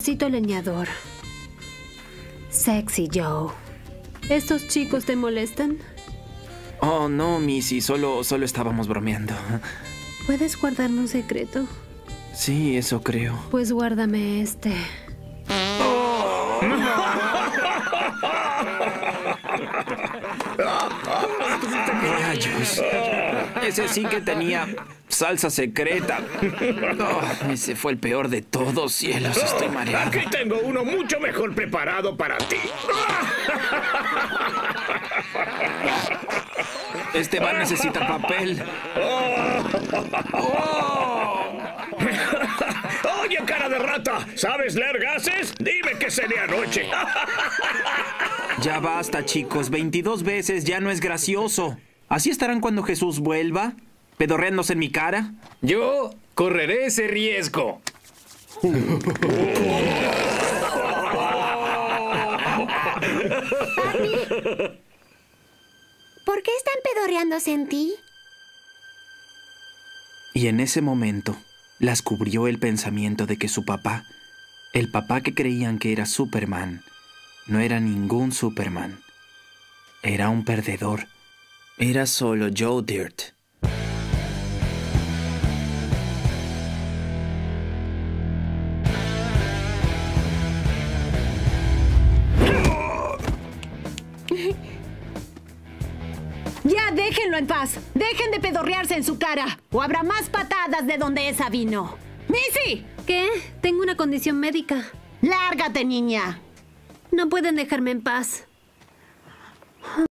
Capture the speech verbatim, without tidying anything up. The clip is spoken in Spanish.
Cito leñador. Sexy Joe. ¿Estos chicos te molestan? Oh, no, Missy. Solo, solo estábamos bromeando. ¿Puedes guardarme un secreto? Sí, eso creo. Pues guárdame este. Oh. ¡Rayos! Ese sí que tenía salsa secreta. Oh, ese fue el peor de todos, cielos. Estoy mareado. Aquí tengo uno mucho mejor preparado para ti. Este bar necesita papel. Oh. Oye, cara de rata, ¿sabes leer gases? Dime qué cené anoche. Ya basta, chicos. veintidós veces ya no es gracioso. ¿Así estarán cuando Jesús vuelva? ¿Pedorreándose en mi cara? Yo correré ese riesgo. Papi, ¿por qué están pedorreándose en ti? Y en ese momento las cubrió el pensamiento de que su papá, el papá que creían que era Superman, no era ningún Superman. Era un perdedor. Era solo Joe Dirt. ¡Ya déjenlo en paz! ¡Dejen de pedorrearse en su cara! ¡O habrá más patadas de donde esa vino! ¡Missy! ¿Qué? Tengo una condición médica. ¡Lárgate, niña! No pueden dejarme en paz.